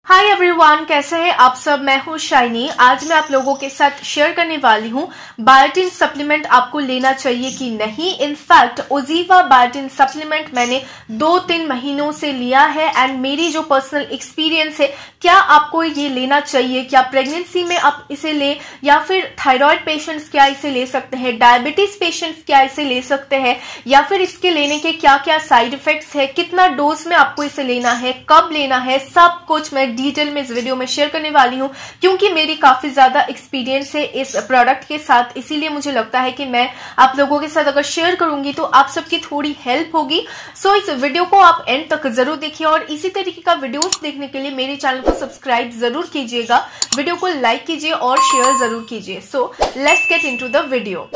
Hi everyone, कैसे हैं आप सब। मैं हूं शाइनी। आज मैं आप लोगों के साथ शेयर करने वाली हूं बायोटिन सप्लीमेंट आपको लेना चाहिए कि नहीं। इनफैक्ट ओजीवा बायोटिन सप्लीमेंट मैंने 2-3 महीनों से लिया है एंड मेरी जो पर्सनल एक्सपीरियंस है, क्या आपको ये लेना चाहिए, क्या प्रेगनेंसी में आप इसे ले, या फिर थायराइड पेशेंट्स क्या इसे ले सकते हैं, डायबिटीज पेशेंट्स क्या इसे ले सकते हैं, या फिर इसके लेने के क्या क्या साइड इफेक्ट्स है, कितना डोज में आपको इसे लेना है, कब लेना है, सब कुछ मैं डिटेल में इस वीडियो में शेयर करने वाली हूं। क्योंकि मेरी काफी ज्यादा एक्सपीरियंस है इस प्रोडक्ट के साथ, इसीलिए मुझे लगता है कि मैं आप लोगों के साथ अगर शेयर करूंगी तो आप सबकी थोड़ी हेल्प होगी। सो इस वीडियो को आप एंड तक जरूर देखिए और इसी तरीके का वीडियोस देखने के लिए मेरे चैनल को सब्सक्राइब जरूर कीजिएगा, वीडियो को लाइक कीजिए और शेयर जरूर कीजिए। So let's get into the video.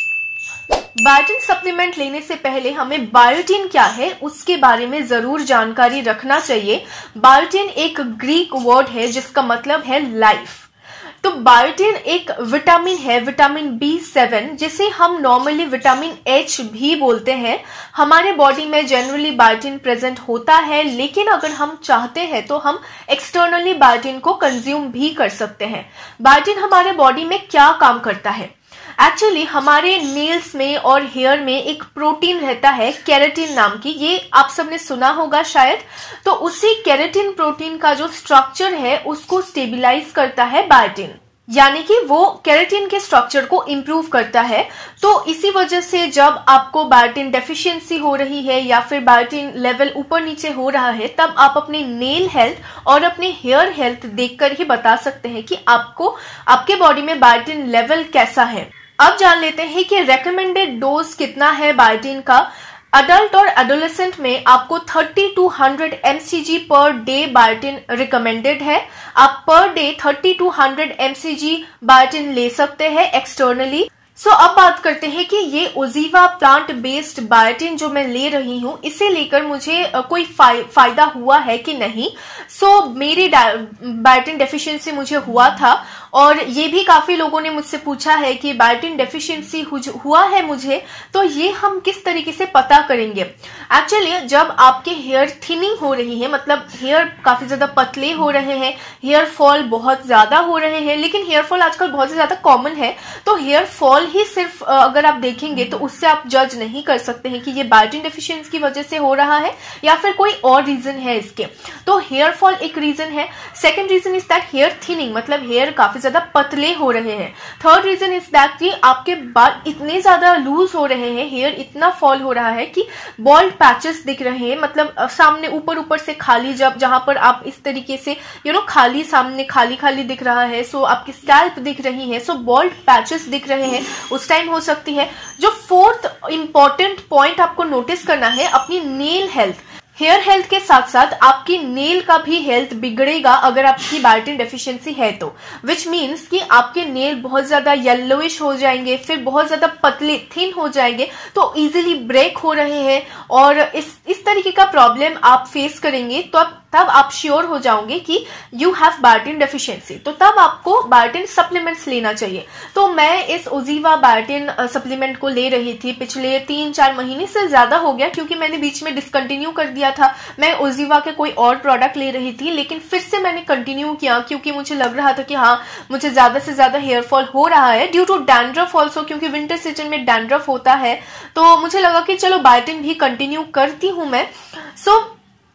Biotin supplement लेने से पहले हमें बायोटिन क्या है उसके बारे में जरूर जानकारी रखना चाहिए। बायोटिन एक ग्रीक वर्ड है जिसका मतलब है लाइफ। तो बायोटिन एक विटामिन है, विटामिन B7, जिसे हम नॉर्मली विटामिन H भी बोलते हैं। हमारे बॉडी में जनरली बायोटिन प्रेजेंट होता है, लेकिन अगर हम चाहते हैं तो हम एक्सटर्नली बायोटिन को कंज्यूम भी कर सकते हैं। बायोटिन हमारे बॉडी में क्या काम करता है? एक्चुअली हमारे नेल्स में और हेयर में एक प्रोटीन रहता है केराटिन नाम की, ये आप सबने सुना होगा शायद। तो उसी केराटिन प्रोटीन का जो स्ट्रक्चर है उसको स्टेबलाइज करता है बायोटिन, यानी कि वो केराटिन के स्ट्रक्चर को इम्प्रूव करता है। तो इसी वजह से जब आपको बायोटिन डेफिशिएंसी हो रही है या फिर बायोटिन लेवल ऊपर नीचे हो रहा है, तब आप अपनी नेल हेल्थ और अपने हेयर हेल्थ देखकर ही बता सकते हैं कि आपको आपके बॉडी में बायोटिन लेवल कैसा है। अब जान लेते हैं कि रेकमेंडेड डोज कितना है बायोटिन का। अडल्ट और एडोलेसेंट में आपको 30 to 100 mcg per day biotin recommended है। आप per day 30 to 100 mcg biotin ले सकते हैं एक्सटर्नली। सो अब बात करते हैं कि ये ओजीवा प्लांट बेस्ड बायोटिन जो मैं ले रही हूँ, इसे लेकर मुझे कोई फायदा हुआ है कि नहीं। सो मेरी बायोटिन डेफिशिएंसी मुझे हुआ था और ये भी काफी लोगों ने मुझसे पूछा है कि बायोटिन डेफिशिएंसी हुआ है मुझे, तो ये हम किस तरीके से पता करेंगे। एक्चुअली जब आपके हेयर थिनिंग हो रही है, मतलब हेयर काफी ज्यादा पतले हो रहे हैं, हेयर फॉल बहुत ज्यादा हो रहे हैं, लेकिन हेयर फॉल आजकल बहुत ज्यादा कॉमन है, तो हेयर फॉल ही सिर्फ अगर आप देखेंगे तो उससे आप जज नहीं कर सकते हैं कि ये बायोटिन डेफिशिएंसी की वजह से हो रहा है या फिर कोई और रीजन है इसके। तो हेयर फॉल एक रीजन है। Second reason is that hair thinning, मतलब हेयर काफी ज्यादा पतले हो रहे हैं। थर्ड रीजन इज दैट कि आपके बाल इतने ज्यादा लूज हो रहे हैं, हेयर इतना फॉल हो रहा है कि बॉल्ड पैचेस दिख रहे हैं, मतलब सामने ऊपर से खाली, जब जहां पर आप इस तरीके से खाली, सामने खाली खाली दिख रहा है, सो आपकी स्कैल्प दिख रही है, सो बॉल्ड पैचेस दिख रहे हैं, उस टाइम हो सकती है। जो फोर्थ इंपॉर्टेंट पॉइंट आपको नोटिस करना है, अपनी नेल हेल्थ, हेयर हेल्थ के साथ साथ आपकी नेल का भी हेल्थ बिगड़ेगा अगर आपकी बायोटिन डेफिशिएंसी है तो। विच मीन्स कि आपके नेल बहुत ज्यादा येलोइश हो जाएंगे, फिर बहुत ज्यादा पतले थिन हो जाएंगे, तो इजीली ब्रेक हो रहे हैं और इस तरीके का प्रॉब्लम आप फेस करेंगे, तो तब आप श्योर हो जाओगे कि यू हैव बायोटिन डेफिशिएंसी, तो तब आपको बायोटिन सप्लीमेंट्स लेना चाहिए। तो मैं इस ओजीवा बायोटिन सप्लीमेंट को ले रही थी पिछले 3-4 महीने से ज्यादा हो गया, क्योंकि मैंने बीच में डिसकंटिन्यू कर दिया था। मैं ओजीवा के कोई और प्रोडक्ट ले रही थी, लेकिन फिर से मैंने कंटिन्यू किया क्योंकि मुझे लग रहा था कि हाँ, मुझे ज्यादा से ज्यादा हेयर फॉल हो रहा है ड्यू टू डैंड्रफ ऑल्सो, क्योंकि विंटर सीजन में डैंड्रफ होता है। तो मुझे लगा कि चलो बायोटिन भी कंटिन्यू करती हूं मैं। सो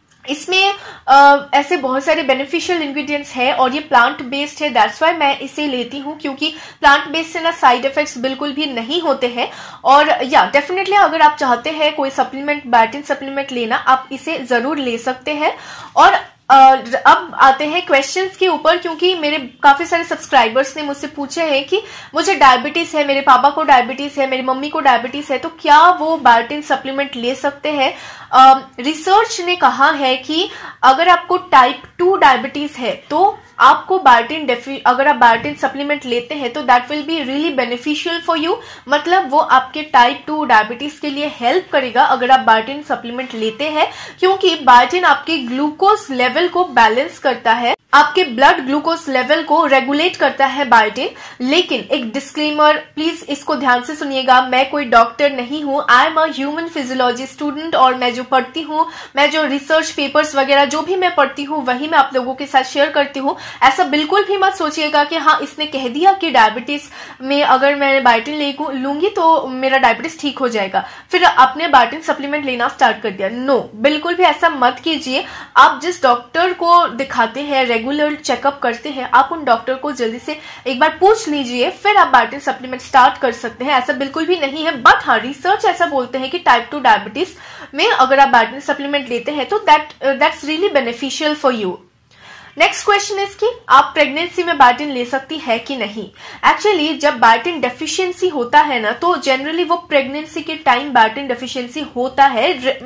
इसमें ऐसे बहुत सारे बेनिफिशियल इंग्रेडिएंट्स है और ये प्लांट बेस्ड है, दैट्स वाई मैं इसे लेती हूँ, क्योंकि प्लांट बेस्ड से ना साइड इफेक्ट्स बिल्कुल भी नहीं होते हैं। और या डेफिनेटली अगर आप चाहते हैं कोई सप्लीमेंट, बायोटिन सप्लीमेंट लेना, आप इसे जरूर ले सकते हैं। और अब आते हैं क्वेश्चंस के ऊपर, क्योंकि मेरे काफी सारे सब्सक्राइबर्स ने मुझसे पूछे हैं कि मुझे डायबिटीज है, मेरे पापा को डायबिटीज है, मेरी मम्मी को डायबिटीज है, तो क्या वो बायोटिन सप्लीमेंट ले सकते हैं। रिसर्च ने कहा है कि अगर आपको टाइप 2 डायबिटीज है तो आपको अगर आप बायोटिन सप्लीमेंट लेते हैं तो that will be really beneficial for you, मतलब वो आपके टाइप 2 डायबिटीज के लिए हेल्प करेगा अगर आप बायोटिन सप्लीमेंट लेते हैं, क्योंकि बायोटिन आपके ग्लूकोज लेवल को बैलेंस करता है। आपके ब्लड ग्लूकोज लेवल को रेगुलेट करता है बायोटिन। लेकिन एक डिस्क्लेमर, प्लीज इसको ध्यान से सुनिएगा, मैं कोई डॉक्टर नहीं हूं, I am a human physiology student, और मैं जो पढ़ती हूं, मैं जो रिसर्च पेपर्स वगैरह जो भी मैं पढ़ती हूं वही मैं आप लोगों के साथ शेयर करती हूं। ऐसा बिल्कुल भी मत सोचिएगा कि हाँ इसने कह दिया कि डायबिटीज में अगर मैं बायोटिन लूंगी तो मेरा डायबिटीज ठीक हो जाएगा, फिर आपने बायोटिन सप्लीमेंट लेना स्टार्ट कर दिया। नो, बिल्कुल भी ऐसा मत कीजिए। आप जिस डॉक्टर को दिखाते हैं, रेगुलर चेकअप करते हैं, आप उन डॉक्टर को जल्दी से एक बार पूछ लीजिए, फिर आप बायोटिन सप्लीमेंट स्टार्ट कर सकते हैं। ऐसा बिल्कुल भी नहीं है, बट हाँ रिसर्च ऐसा बोलते हैं कि टाइप 2 डायबिटीज में अगर आप बायोटिन सप्लीमेंट लेते हैं तो that's really beneficial for you. Next question is कि आप प्रेगनेंसी में बायोटिन ले सकती है कि नहीं। एक्चुअली जब बायोटिन डेफिशिएंसी होता है ना, तो जनरली वो प्रेगनेंसी के टाइम बायोटिन डेफिशिएंसी होता है।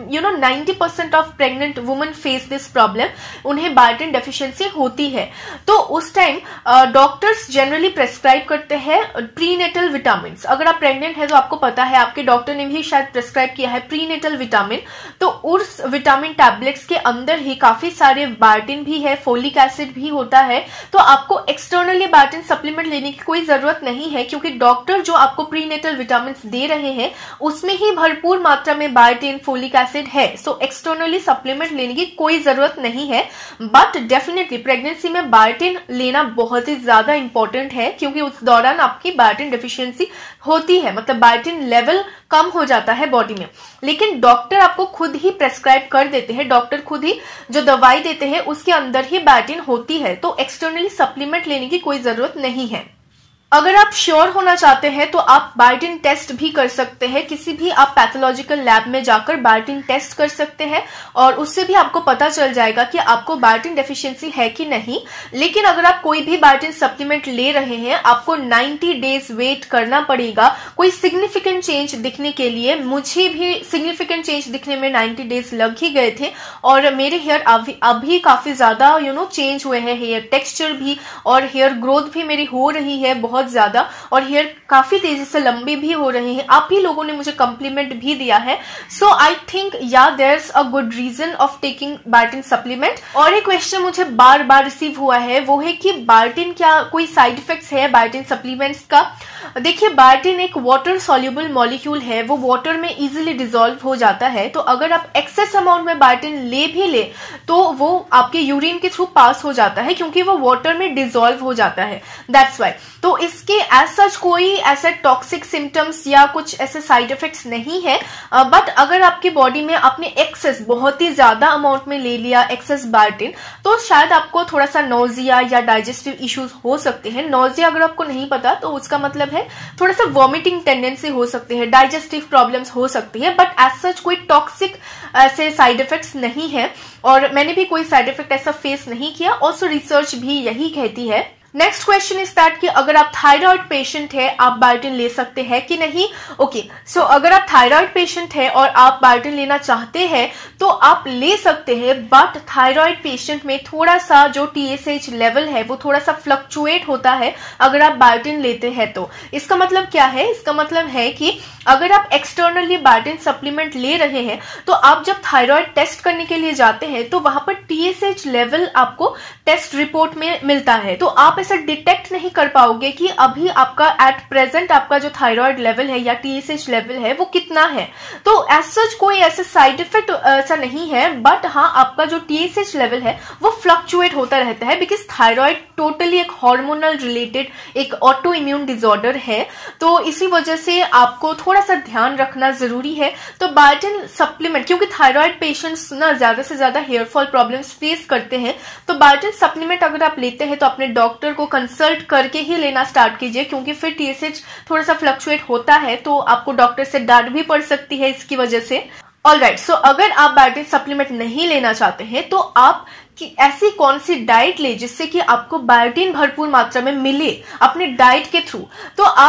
90% of pregnant women face this problem, उन्हें बायोटिन डेफिशिएंसी होती है। तो उस टाइम डॉक्टर्स जनरली प्रेस्क्राइब करते हैं प्रीनेटल विटामिन। अगर आप प्रेग्नेंट है तो आपको पता है, आपके डॉक्टर ने भी शायद प्रेस्क्राइब किया है प्रीनेटल विटामिन। तो उस विटामिन टैबलेट्स के अंदर ही काफी सारे बायोटिन भी है, फोलिक एसिड भी होता है। तो आपको एक्सटर्नली बायोटिन सप्लीमेंट लेने की कोई जरूरत नहीं है, क्योंकि डॉक्टर जो आपको प्रीनेटल विटामिन दे रहे हैं उसमें ही भरपूर मात्रा में बायोटिन, फोलिक एसिड है। सो एक्सटर्नली सप्लीमेंट लेने की कोई जरूरत नहीं है। बट डेफिनेटली प्रेगनेंसी में बायोटिन लेना बहुत ही ज्यादा इंपॉर्टेंट है, क्योंकि उस दौरान आपकी बायोटिन डेफिशिएंसी होती है, मतलब बायोटिन लेवल कम हो जाता है बॉडी में। लेकिन डॉक्टर आपको खुद ही प्रेस्क्राइब कर देते हैं, डॉक्टर खुद ही जो दवाई देते हैं उसके अंदर ही बायोटिन होती है, तो एक्सटर्नली सप्लीमेंट लेने की कोई जरूरत नहीं है। अगर आप श्योर होना चाहते हैं तो आप बायोटिन टेस्ट भी कर सकते हैं, किसी भी आप पैथोलॉजिकल लैब में जाकर बायोटिन टेस्ट कर सकते हैं और उससे भी आपको पता चल जाएगा कि आपको बायोटिन डेफिशिएंसी है कि नहीं। लेकिन अगर आप कोई भी बायोटिन सप्लीमेंट ले रहे हैं, आपको 90 डेज वेट करना पड़ेगा कोई सिग्निफिकेंट चेंज दिखने के लिए। मुझे भी सिग्निफिकेंट चेंज दिखने में 90 डेज लग ही गए थे, और मेरे हेयर अभी काफी ज्यादा चेंज हुए हैं, हेयर टेक्सचर भी और हेयर ग्रोथ भी मेरी हो रही है बहुत ज्यादा, और हेयर काफी तेजी से लंबे भी हो रहे हैं। आप ही लोगों ने मुझे कॉम्प्लीमेंट भी दिया है। So I think yeah there's a good reason of taking biotin supplement. और एक क्वेश्चन मुझे बार बार रिसीव हुआ है, वो है कि बायोटिन क्या कोई साइड इफेक्ट्स है बायोटिन सप्लीमेंट्स का। देखिए, बायोटिन एक वाटर सॉल्युबल मॉलिक्यूल है, वो वाटर में इजीली डिसॉल्व हो जाता है। तो अगर आप एक्सेस अमाउंट में बायोटिन ले तो वो आपके यूरिन के थ्रू पास हो जाता है, क्योंकि वो वाटर में डिसॉल्व हो जाता है, दैट्स वाई। तो इसके एज सच कोई ऐसे टॉक्सिक सिम्टम्स या कुछ ऐसे साइड इफेक्ट्स नहीं है। बट अगर आपकी बॉडी में आपने एक्सेस बहुत ही ज्यादा अमाउंट में ले लिया एक्सेस बायोटिन, तो शायद आपको थोड़ा सा नोजिया या डाइजेस्टिव इश्यूज हो सकते हैं। नोजिया अगर आपको नहीं पता तो उसका मतलब है थोड़ा सा वॉमिटिंग टेंडेंसी हो सकती है, डाइजेस्टिव प्रॉब्लम्स हो सकती है, बट एज सच कोई टॉक्सिक ऐसे साइड इफेक्ट्स नहीं है, और मैंने भी कोई साइड इफेक्ट ऐसा फेस नहीं किया। ऑल्सो रिसर्च भी यही कहती है। नेक्स्ट क्वेश्चन इज दैट कि अगर आप थायराइड पेशेंट है, आप बायोटिन ले सकते हैं कि नहीं। ओके, सो अगर आप थायराइड पेशेंट है और आप बायोटिन लेना चाहते हैं तो आप ले सकते हैं, बट थायराइड पेशेंट में थोड़ा सा जो TSH लेवल है वो थोड़ा सा फ्लक्चुएट होता है अगर आप बायोटिन लेते हैं तो। इसका मतलब क्या है? इसका मतलब है कि अगर आप एक्सटर्नली बायोटिन सप्लीमेंट ले रहे हैं तो आप जब थायराइड टेस्ट करने के लिए जाते हैं तो वहां पर TSH लेवल आपको टेस्ट रिपोर्ट में मिलता है, तो आप ऐसा डिटेक्ट नहीं कर पाओगे कि अभी आपका एट प्रेजेंट आपका जो थायराइड लेवल है या TSH लेवल है वो कितना है। तो एज सच कोई ऐसे साइड इफेक्ट ऐसा नहीं है, बट हाँ आपका जो TSH लेवल है वो फ्लक्चुएट होता रहता है, बिकॉज थायराइड टोटली एक हार्मोनल रिलेटेड एक ऑटो इम्यून डिसऑर्डर है। तो इसी वजह से आपको थोड़ा सा ध्यान रखना जरूरी है। तो बायोटिन सप्लीमेंट, क्योंकि थायराइड पेशेंट्स ना ज्यादा से ज्यादा हेयर फॉल प्रॉब्लम्स फेस करते हैं, तो बायोटिन सप्लीमेंट अगर आप लेते हैं तो अपने डॉक्टर को कंसल्ट करके ही लेना स्टार्ट कीजिए, क्योंकि फिर TSH थोड़ा सा फ्लक्चुएट होता है तो आपको डॉक्टर से डांट भी पड़ सकती है इसकी वजह से। ऑलराइट, सो अगर आप बायोटिन सप्लीमेंट नहीं लेना चाहते हैं तो आप कि ऐसी कौन सी डाइट ले जिससे कि आपको बायोटिन भरपूर मात्रा में मिले अपने डाइट के थ्रू। तो आप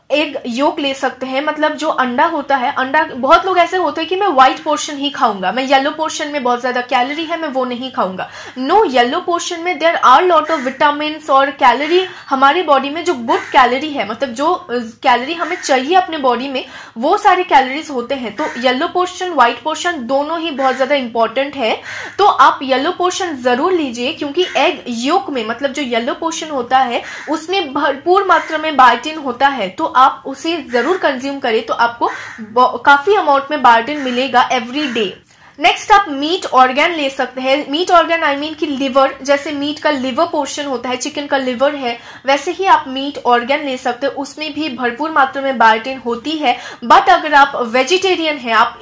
एग योक ले सकते हैं, मतलब जो अंडा होता है, अंडा बहुत लोग ऐसे होते हैं कि मैं व्हाइट पोर्शन ही खाऊंगा, मैं येलो पोर्शन में बहुत ज्यादा कैलोरी है मैं वो नहीं खाऊंगा। नो, येलो पोर्शन में there are lot of vitamin और कैलोरी हमारी बॉडी में जो गुड कैलोरी है, मतलब जो कैलोरी हमें चाहिए अपने बॉडी में वो सारे कैलोरीज होते हैं। तो येलो पोर्शन व्हाइट पोर्शन दोनों ही बहुत ज्यादा इंपॉर्टेंट है। तो आप येलो पोर्शन जरूर लीजिए, क्योंकि एग योक में मतलब जो येलो पोर्शन होता है उसमें भरपूर मात्रा में बायोटिन होता है। तो आप उसे जरूर कंज्यूम करें तो आपको काफी अमाउंट में बायोटिन मिलेगा एवरी डे। नेक्स्ट आप मीट ऑर्गन ले सकते हैं। मीट ऑर्गन आई मीन कि लिवर, जैसे मीट का लिवर पोर्शन होता है, चिकन का लिवर है, वैसे ही आप मीट ऑर्गन ले सकते हैं, उसमें भी भरपूर मात्रा में बायोटिन होती है। बट अगर आप वेजिटेरियन हैं, आप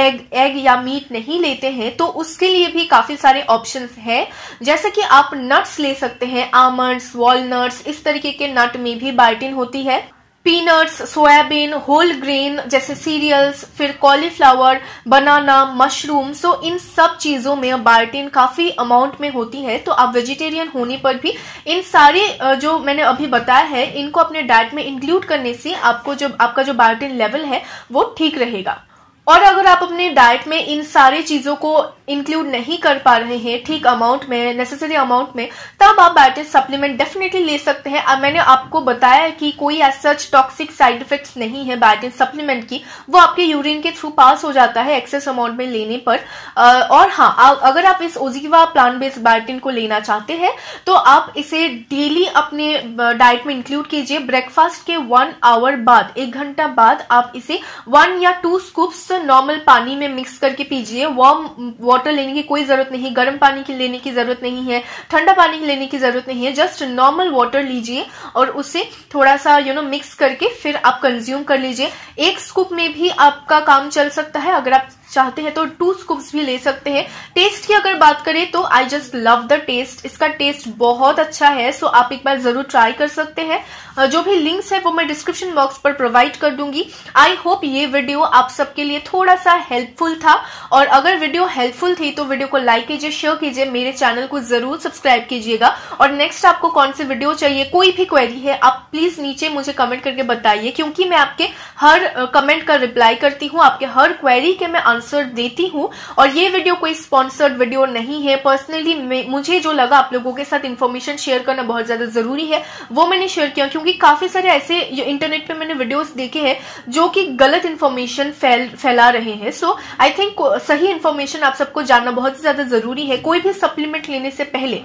एग या मीट नहीं लेते हैं, तो उसके लिए भी काफी सारे ऑप्शंस हैं, जैसे कि आप नट्स ले सकते हैं, आमंड्स, वॉलनट्स, इस तरीके के नट में भी बायोटिन होती है। पीनट्स, सोयाबीन, होल ग्रेन जैसे सीरियल्स, फिर कॉलीफ्लावर, बनाना, मशरूम, सो इन सब चीजों में बायोटिन काफी अमाउंट में होती है। तो आप वेजिटेरियन होने पर भी इन सारे जो मैंने अभी बताया है इनको अपने डाइट में इंक्लूड करने से आपका जो बायोटिन लेवल है वो ठीक रहेगा। और अगर आप अपने डाइट में इन सारे चीजों को इंक्लूड नहीं कर पा रहे हैं ठीक अमाउंट में, नेसेसरी अमाउंट में, तब आप बायोटिन सप्लीमेंट डेफिनेटली ले सकते हैं। अब मैंने आपको बताया कि कोई as such toxic side effects नहीं है बायोटिन सप्लीमेंट की, वो आपके यूरिन के थ्रू पास हो जाता है एक्सेस अमाउंट में लेने पर। और हाँ, अगर आप इस ओजीवा प्लांट बेस्ड बायोटिन को लेना चाहते हैं तो आप इसे डेली अपने डाइट में इंक्लूड कीजिए। ब्रेकफास्ट के 1 आवर बाद, 1 घंटा बाद आप इसे 1 या 2 स्कूप्स नॉर्मल पानी में मिक्स करके पीजिए। वार्म वाटर लेने की कोई जरूरत नहीं, गर्म पानी की लेने की जरूरत नहीं है, ठंडा पानी की लेने की जरूरत नहीं है, जस्ट नॉर्मल वाटर लीजिए और उसे थोड़ा सा मिक्स करके फिर आप कंज्यूम कर लीजिए। 1 स्कूप में भी आपका काम चल सकता है, अगर आप चाहते हैं तो 2 स्कूप्स भी ले सकते हैं। टेस्ट की अगर बात करें तो I just love the taste, इसका टेस्ट बहुत अच्छा है, सो आप एक बार जरूर ट्राई कर सकते हैं। जो भी लिंक्स है वो मैं डिस्क्रिप्शन बॉक्स पर प्रोवाइड कर दूंगी। आई होप ये वीडियो आप सबके लिए थोड़ा सा हेल्पफुल था, और अगर वीडियो हेल्पफुल थी तो वीडियो को लाइक कीजिए, शेयर कीजिए, मेरे चैनल को जरूर सब्सक्राइब कीजिएगा। और नेक्स्ट आपको कौन सी वीडियो चाहिए, कोई भी क्वेरी है आप प्लीज नीचे मुझे कमेंट करके बताइए, क्योंकि मैं आपके हर कमेंट का रिप्लाई करती हूँ, आपके हर क्वेरी के मैं आंसर देती हूँ। और ये वीडियो कोई स्पॉन्सर्ड वीडियो नहीं है। पर्सनली मुझे जो लगा आप लोगों के साथ इन्फॉर्मेशन शेयर करना बहुत ज्यादा जरूरी है, वो मैंने शेयर किया, क्योंकि काफी सारे ऐसे इंटरनेट पे मैंने वीडियोस देखे हैं जो कि गलत इन्फॉर्मेशन फैला रहे हैं। सो आई थिंक सही इन्फॉर्मेशन आप सबको जानना बहुत ज्यादा जरूरी है। कोई भी सप्लीमेंट लेने से पहले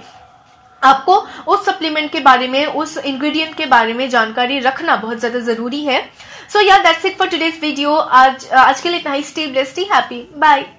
आपको उस सप्लीमेंट के बारे में, उस इंग्रेडिएंट के बारे में जानकारी रखना बहुत ज्यादा जरूरी है। So yeah that's it for today's video. आज के लिए इतना ही। Stay blessed, stay happy, bye.